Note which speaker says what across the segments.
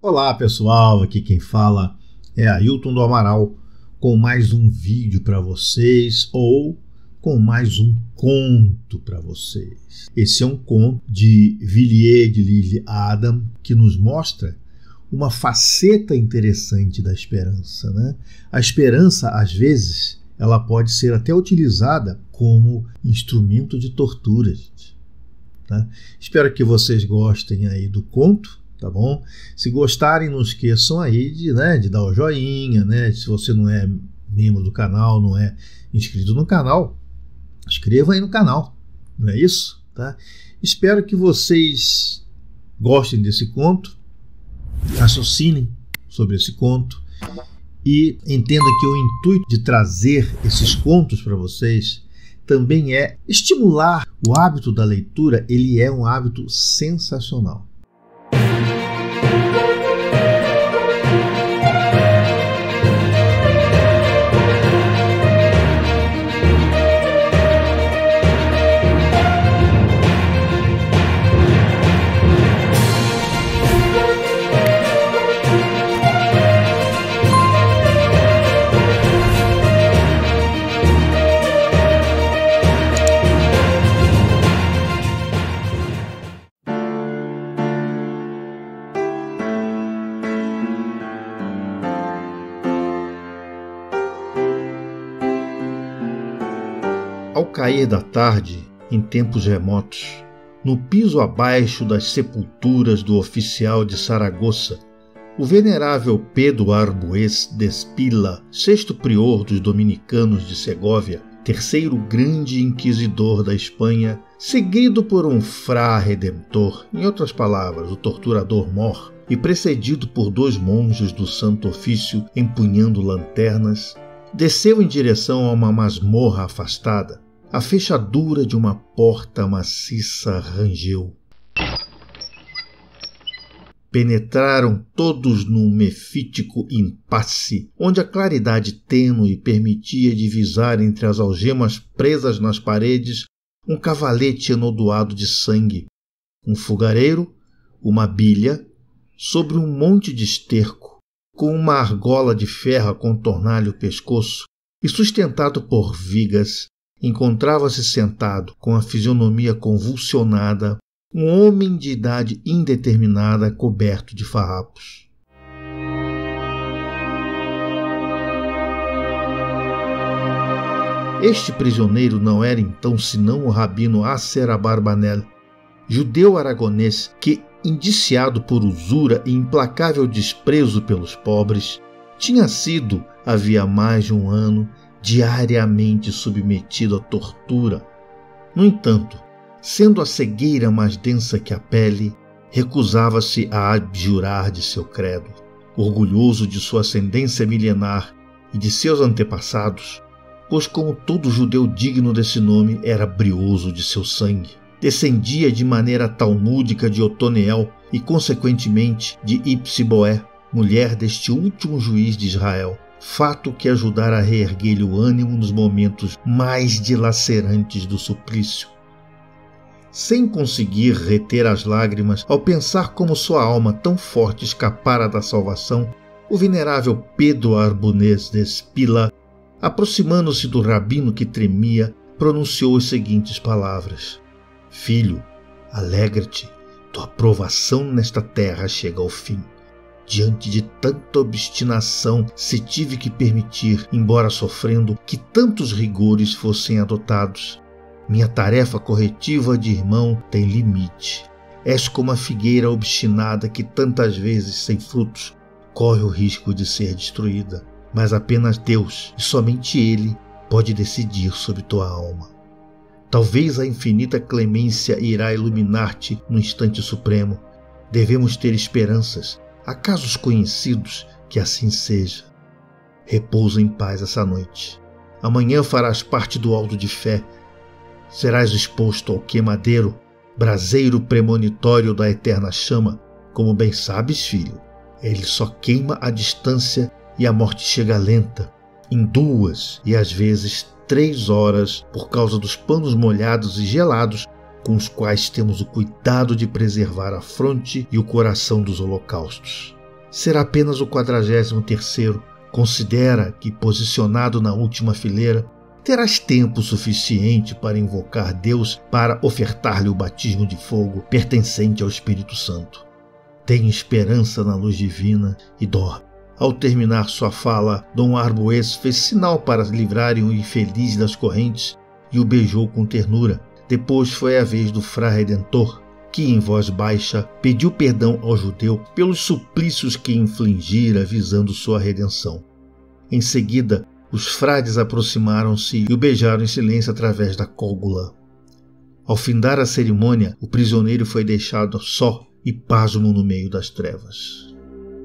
Speaker 1: Olá pessoal, aqui quem fala é Ailton do Amaral com mais um vídeo para vocês ou com mais um conto para vocês. Esse é um conto de Villiers de L'Isle-Adam que nos mostra uma faceta interessante da esperança, né? A esperança, às vezes, ela pode ser até utilizada como instrumento de tortura, gente, tá? Espero que vocês gostem aí do conto. Tá bom? Se gostarem, não esqueçam aí de dar o joinha, né? Se você não é membro do canal, não é inscrito no canal, inscreva aí no canal, não é isso? Tá? Espero que vocês gostem desse conto, raciocinem sobre esse conto e entendam que o intuito de trazer esses contos para vocês também é estimular o hábito da leitura. Ele é um hábito sensacional. Ao cair da tarde, em tempos remotos, no piso abaixo das sepulturas do oficial de Saragossa, o venerável Pedro Arbues Despila, sexto prior dos dominicanos de Segóvia, terceiro grande inquisidor da Espanha, seguido por um frá redentor, em outras palavras, o torturador mor, e precedido por dois monges do Santo Ofício empunhando lanternas, desceu em direção a uma masmorra afastada. A fechadura de uma porta maciça rangeu. Penetraram todos num mefítico impasse, onde a claridade tênue permitia divisar entre as algemas presas nas paredes um cavalete enodoado de sangue, um fogareiro, uma bilha, sobre um monte de esterco, com uma argola de ferro a contornar-lhe o pescoço, e sustentado por vigas, encontrava-se sentado, com a fisionomia convulsionada, um homem de idade indeterminada coberto de farrapos. Este prisioneiro não era então senão o rabino Aser Abarbanel, judeu aragonês que, indiciado por usura e implacável desprezo pelos pobres, tinha sido, havia mais de um ano, diariamente submetido à tortura. No entanto, sendo a cegueira mais densa que a pele, recusava-se a abjurar de seu credo. Orgulhoso de sua ascendência milenar e de seus antepassados, pois como todo judeu digno desse nome era brioso de seu sangue, descendia de maneira talmúdica de Otoneel e, consequentemente, de Ipsiboé, mulher deste último juiz de Israel, fato que ajudara a reerguer-lhe o ânimo nos momentos mais dilacerantes do suplício. Sem conseguir reter as lágrimas ao pensar como sua alma tão forte escapara da salvação, o venerável Pedro Arbues Despila, aproximando-se do rabino que tremia, pronunciou as seguintes palavras: Filho, alegra-te, tua provação nesta terra chega ao fim. Diante de tanta obstinação, se tive que permitir, embora sofrendo, que tantos rigores fossem adotados. Minha tarefa corretiva de irmão tem limite. És como a figueira obstinada que tantas vezes, sem frutos, corre o risco de ser destruída. Mas apenas Deus, e somente Ele, pode decidir sobre tua alma. Talvez a infinita clemência irá iluminar-te no instante supremo. Devemos ter esperanças. Há casos conhecidos que assim seja. Repousa em paz essa noite. Amanhã farás parte do alto de fé. Serás exposto ao queimadeiro, braseiro premonitório da eterna chama. Como bem sabes, filho, ele só queima à distância e a morte chega lenta, em 2 e às vezes 3 horas, por causa dos panos molhados e gelados com os quais temos o cuidado de preservar a fronte e o coração dos holocaustos. será apenas o 43º. Considera que, posicionado na última fileira, terás tempo suficiente para invocar Deus para ofertar-lhe o batismo de fogo pertencente ao Espírito Santo. Tem esperança na luz divina e dorme. Ao terminar sua fala, Dom Arbues fez sinal para livrarem o infeliz das correntes e o beijou com ternura. Depois foi a vez do Frei Redentor, que em voz baixa pediu perdão ao judeu pelos suplícios que infligira visando sua redenção. Em seguida, os frades aproximaram-se e o beijaram em silêncio através da cógula. Ao findar a cerimônia, o prisioneiro foi deixado só e pasmo no meio das trevas.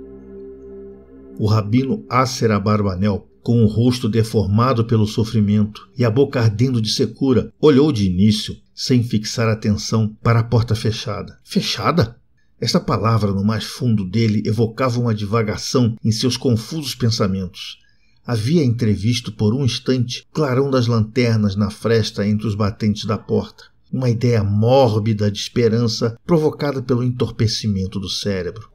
Speaker 1: O rabino Asser Abarbanel, com o rosto deformado pelo sofrimento e a boca ardendo de secura, olhou de início, sem fixar atenção, para a porta fechada. Fechada? Esta palavra, no mais fundo dele, evocava uma divagação em seus confusos pensamentos. Havia entrevisto por um instante o clarão das lanternas na fresta entre os batentes da porta. Uma ideia mórbida de esperança provocada pelo entorpecimento do cérebro.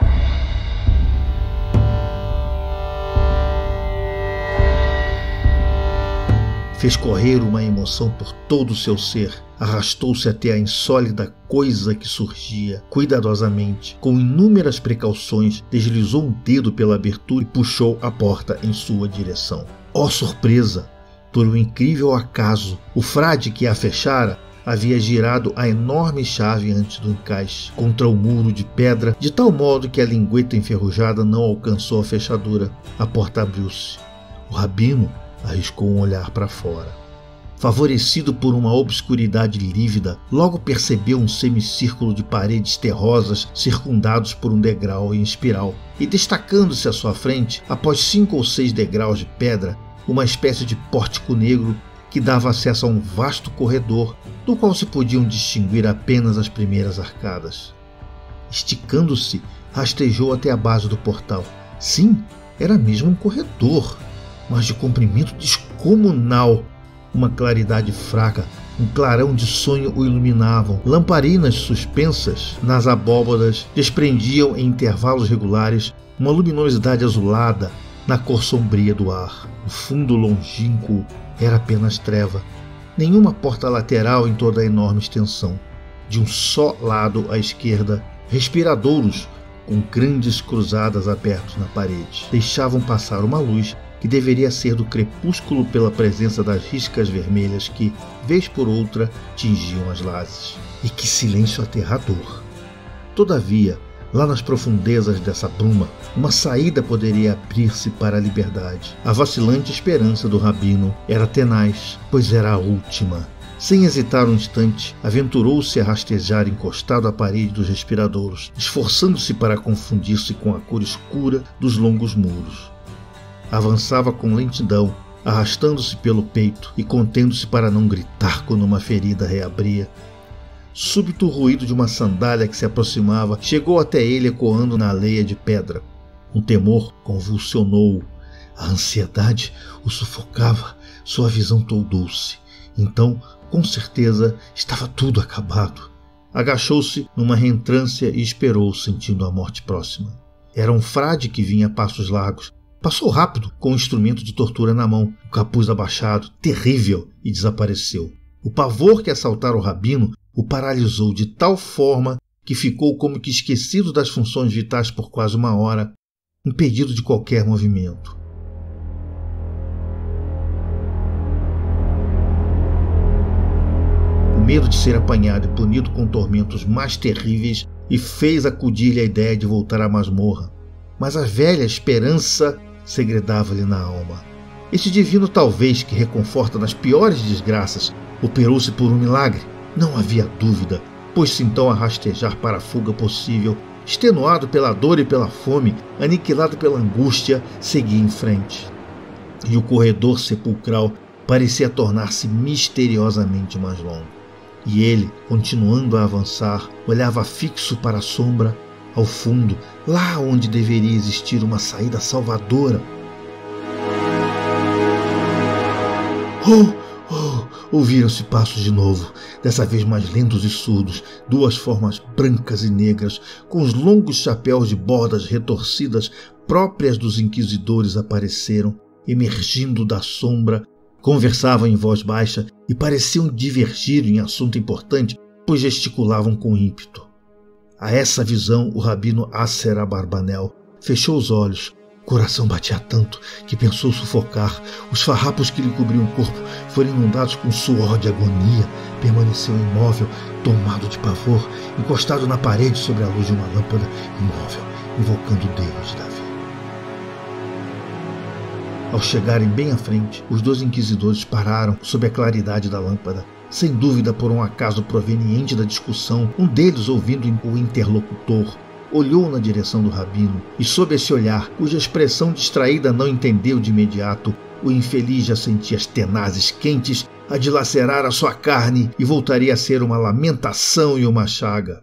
Speaker 1: Fez correr uma emoção por todo o seu ser. Arrastou-se até a insólita coisa que surgia. Cuidadosamente, com inúmeras precauções, deslizou um dedo pela abertura e puxou a porta em sua direção. Oh, surpresa! Por um incrível acaso, o frade que a fechara havia girado a enorme chave antes do encaixe contra o muro de pedra, de tal modo que a lingueta enferrujada não alcançou a fechadura. A porta abriu-se. O rabino arriscou um olhar para fora. Favorecido por uma obscuridade lívida, logo percebeu um semicírculo de paredes terrosas circundados por um degrau em espiral, e destacando-se à sua frente, após 5 ou 6 degraus de pedra, uma espécie de pórtico negro que dava acesso a um vasto corredor, do qual se podiam distinguir apenas as primeiras arcadas. Esticando-se, rastejou até a base do portal. Sim, era mesmo um corredor, mas de comprimento descomunal. Uma claridade fraca, um clarão de sonho o iluminavam. Lamparinas suspensas nas abóbadas desprendiam em intervalos regulares uma luminosidade azulada na cor sombria do ar. O fundo longínquo era apenas treva. Nenhuma porta lateral em toda a enorme extensão. De um só lado à esquerda, respiradouros com grandes cruzadas abertos na parede deixavam passar uma luz que deveria ser do crepúsculo pela presença das riscas vermelhas que, vez por outra, tingiam as lajes. E que silêncio aterrador! Todavia, lá nas profundezas dessa bruma, uma saída poderia abrir-se para a liberdade. A vacilante esperança do rabino era tenaz, pois era a última. Sem hesitar um instante, aventurou-se a rastejar encostado à parede dos respiradouros, esforçando-se para confundir-se com a cor escura dos longos muros. Avançava com lentidão, arrastando-se pelo peito e contendo-se para não gritar quando uma ferida reabria. Súbito o ruído de uma sandália que se aproximava chegou até ele ecoando na areia de pedra. Um temor convulsionou-o. A ansiedade o sufocava, sua visão toldou-se. Então, com certeza, estava tudo acabado. Agachou-se numa reentrância e esperou, sentindo a morte próxima. Era um frade que vinha a passos largos. Passou rápido, com o instrumento de tortura na mão, o capuz abaixado, terrível, e desapareceu. O pavor que assaltara o rabino o paralisou de tal forma que ficou como que esquecido das funções vitais por quase uma hora, impedido de qualquer movimento. O medo de ser apanhado e punido com tormentos mais terríveis e fez acudir-lhe a ideia de voltar à masmorra. Mas a velha esperança segredava-lhe na alma. Esse divino talvez que reconforta nas piores desgraças operou-se por um milagre. Não havia dúvida. Pôs-se então a rastejar para a fuga possível. Extenuado pela dor e pela fome, aniquilado pela angústia, seguia em frente. E o corredor sepulcral parecia tornar-se misteriosamente mais longo. E ele, continuando a avançar, olhava fixo para a sombra, ao fundo, lá onde deveria existir uma saída salvadora. Ouviram-se passos de novo. dessa vez mais lentos e surdos, duas formas brancas e negras, com os longos chapéus de bordas retorcidas próprias dos inquisidores apareceram, emergindo da sombra. Conversavam em voz baixa e pareciam divergir em assunto importante, pois gesticulavam com ímpeto. A essa visão, o rabino Asser Abarbanel fechou os olhos. O coração batia tanto que pensou sufocar. Os farrapos que lhe cobriam o corpo foram inundados com suor de agonia. Permaneceu imóvel, tomado de pavor, encostado na parede sobre a luz de uma lâmpada, imóvel, invocando o Deus de Davi. Ao chegarem bem à frente, os dois inquisidores pararam sob a claridade da lâmpada. Sem dúvida por um acaso proveniente da discussão, um deles, ouvindo o interlocutor, olhou na direção do rabino e, sob esse olhar, cuja expressão distraída não entendeu de imediato, o infeliz já sentia as tenazes quentes a dilacerar a sua carne e voltaria a ser uma lamentação e uma chaga.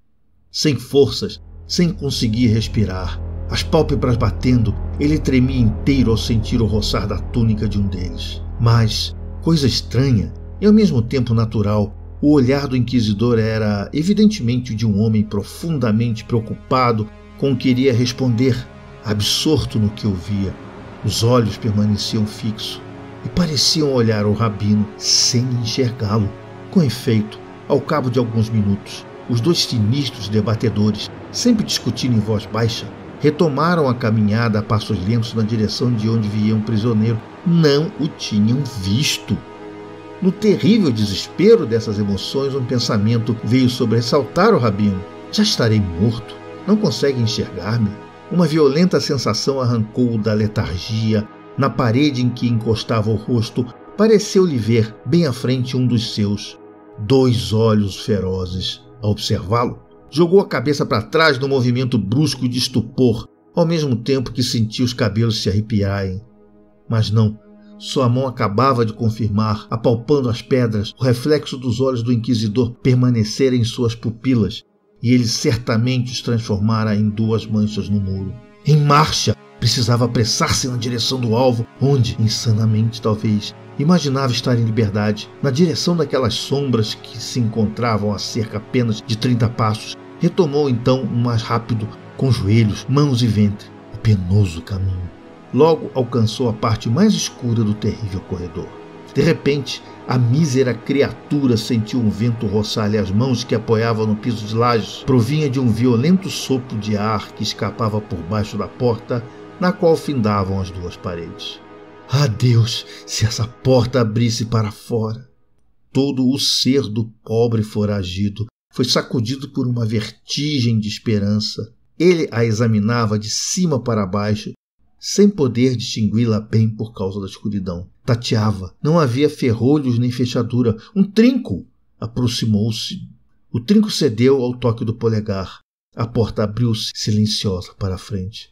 Speaker 1: Sem forças, sem conseguir respirar, as pálpebras batendo, ele tremia inteiro ao sentir o roçar da túnica de um deles. Mas, coisa estranha e ao mesmo tempo natural, o olhar do inquisidor era evidentemente o de um homem profundamente preocupado com o que iria responder, absorto no que ouvia. Os olhos permaneciam fixos e pareciam olhar o rabino sem enxergá-lo. Com efeito, ao cabo de alguns minutos, os dois sinistros debatedores, sempre discutindo em voz baixa, retomaram a caminhada a passos lentos na direção de onde via um prisioneiro. Não o tinham visto. No terrível desespero dessas emoções, um pensamento veio sobressaltar o rabino. Já estarei morto? Não consegue enxergar-me? Uma violenta sensação arrancou-o da letargia. Na parede em que encostava o rosto, pareceu-lhe ver, bem à frente, um dos seus. Dois olhos ferozes. Ao observá-lo, jogou a cabeça para trás num movimento brusco de estupor, ao mesmo tempo que sentia os cabelos se arrepiarem. Mas não. Sua mão acabava de confirmar, apalpando as pedras, o reflexo dos olhos do inquisidor permanecer em suas pupilas, e ele certamente os transformara em duas manchas no muro. Em marcha! Precisava apressar-se na direção do alvo, onde, insanamente talvez, imaginava estar em liberdade, na direção daquelas sombras que se encontravam a cerca apenas de 30 passos. Retomou então o mais rápido, com joelhos, mãos e ventre, o penoso caminho. Logo alcançou a parte mais escura do terrível corredor. De repente, a mísera criatura sentiu um vento roçar-lhe as mãos que apoiavam no piso de lajes. Provinha de um violento sopro de ar que escapava por baixo da porta, na qual findavam as duas paredes. Ah, Deus, se essa porta abrisse para fora! Todo o ser do pobre foragido foi sacudido por uma vertigem de esperança. Ele a examinava de cima para baixo, sem poder distingui-la bem por causa da escuridão. Tateava. Não havia ferrolhos nem fechadura. Um trinco! Aproximou-se. O trinco cedeu ao toque do polegar. A porta abriu-se silenciosa para a frente.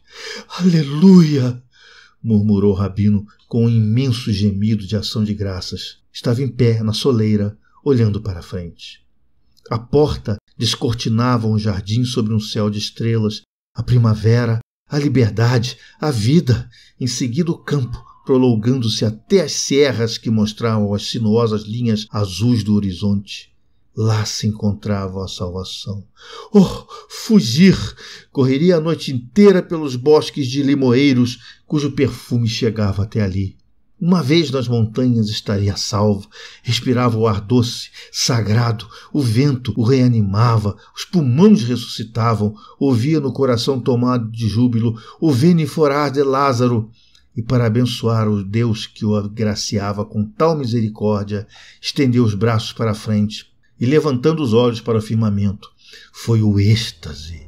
Speaker 1: Aleluia! Murmurou o rabino com um imenso gemido de ação de graças. Estava em pé na soleira, olhando para a frente. A porta descortinava um jardim sobre um céu de estrelas, a primavera, a liberdade, a vida, em seguida o campo, prolongando-se até as serras que mostravam as sinuosas linhas azuis do horizonte. Lá se encontrava a salvação. Oh, fugir! Correria a noite inteira pelos bosques de limoeiros, cujo perfume chegava até ali. Uma vez nas montanhas estaria salvo. Respirava o ar doce, sagrado, o vento o reanimava, os pulmões ressuscitavam, ouvia no coração tomado de júbilo o veniforar de Lázaro. E para abençoar o Deus que o agraciava com tal misericórdia, estendeu os braços para a frente e, levantando os olhos para o firmamento, foi o êxtase.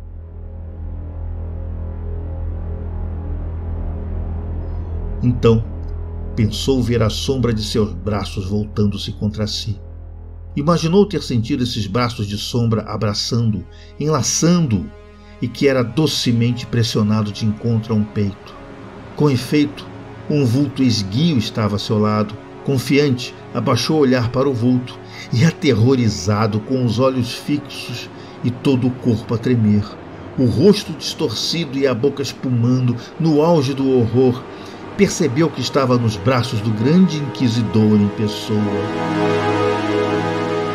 Speaker 1: Então, pensou ver a sombra de seus braços voltando-se contra si. Imaginou ter sentido esses braços de sombra abraçando-o, enlaçando-o, e que era docemente pressionado de encontro a um peito. Com efeito, um vulto esguio estava a seu lado. Confiante, abaixou o olhar para o vulto e, aterrorizado, com os olhos fixos e todo o corpo a tremer, o rosto distorcido e a boca espumando, no auge do horror, percebeu que estava nos braços do grande inquisidor em pessoa.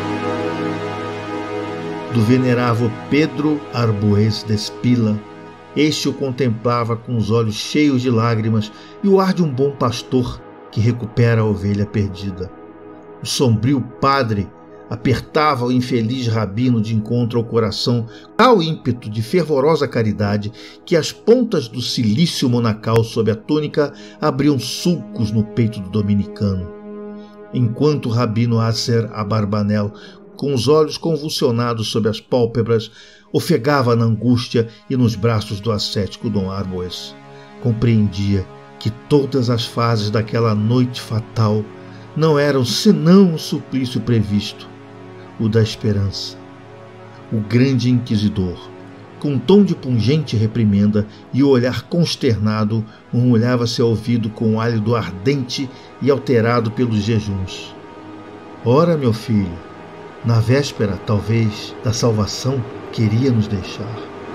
Speaker 1: do venerável Pedro Arbues Despila. Este o contemplava com os olhos cheios de lágrimas e o ar de um bom pastor que recupera a ovelha perdida. O sombrio padre apertava o infeliz rabino de encontro ao coração tal ímpeto de fervorosa caridade que as pontas do cilício monacal sob a túnica abriam sulcos no peito do dominicano. Enquanto o rabino Aser Abarbanel, com os olhos convulsionados sob as pálpebras, ofegava na angústia e nos braços do ascético Dom Arbues, compreendia que todas as fases daquela noite fatal não eram senão o suplício previsto, o da esperança. O grande inquisidor, com um tom de pungente reprimenda e o olhar consternado, murmurava seu ouvido com o hálito ardente e alterado pelos jejuns. Ora, meu filho, na véspera, talvez, da salvação, queria nos deixar.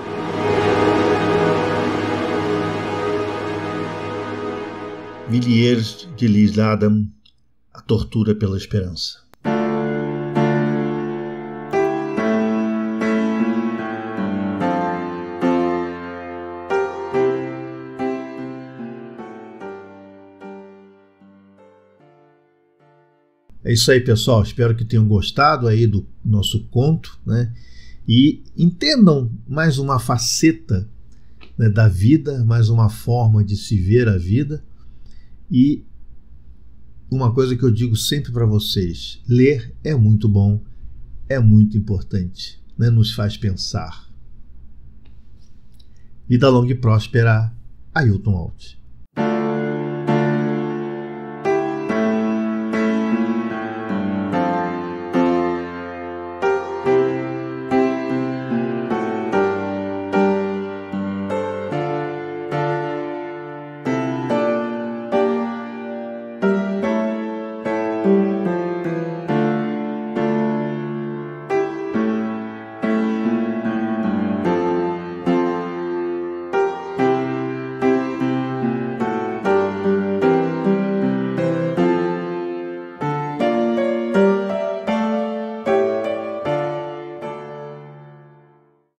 Speaker 1: Villiers de L'Isle-Adam, A Tortura pela Esperança. É isso aí, pessoal. Espero que tenham gostado aí do nosso conto, né? E entendam mais uma faceta, né, da vida, mais uma forma de se ver a vida. E uma coisa que eu digo sempre para vocês: ler é muito bom, é muito importante, né? Nos faz pensar. Vida longa e próspera, Ailton Alt.